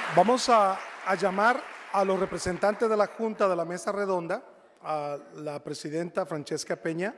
Vamos a llamar a los representantes de la Junta de la Mesa Redonda, a la presidenta Francesca Peña,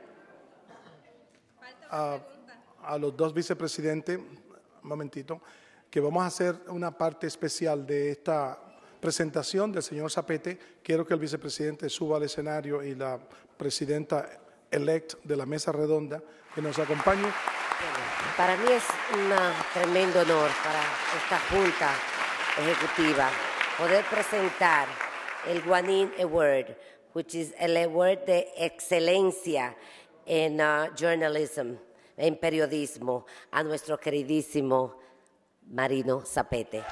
a los dos vicepresidentes, un momentito, que vamos a hacer una parte especial de esta presentación del señor Zapete. Quiero que el vicepresidente suba al escenario y la presidenta elect de la Mesa Redonda que nos acompañe. Para mí es un tremendo honor para esta Junta Ejecutiva poder presentar el Guanin Award, which is el award de excelencia en journalism, en periodismo, a nuestro queridísimo Marino Zapete.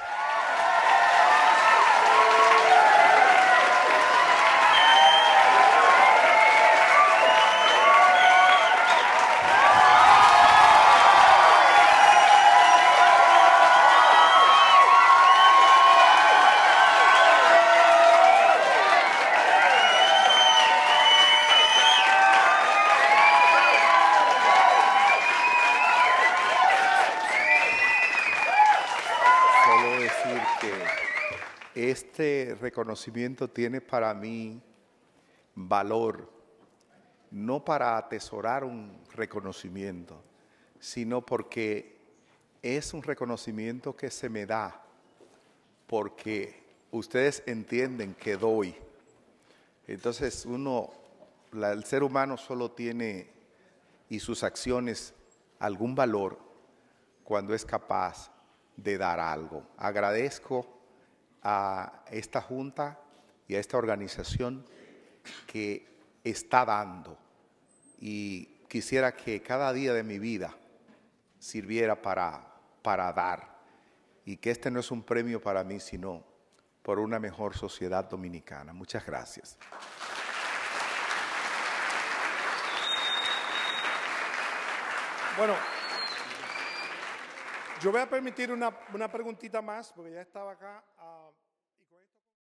Este reconocimiento tiene para mí valor, no para atesorar un reconocimiento, sino porque es un reconocimiento que se me da, porque ustedes entienden que doy. Entonces el ser humano solo tiene, y sus acciones, algún valor cuando es capaz de dar algo. Agradezco a esta Junta y a esta organización que está dando, y quisiera que cada día de mi vida sirviera para dar, y que este no es un premio para mí, sino por una mejor sociedad dominicana. Muchas gracias. Bueno, yo voy a permitir una preguntita más, porque ya estaba acá.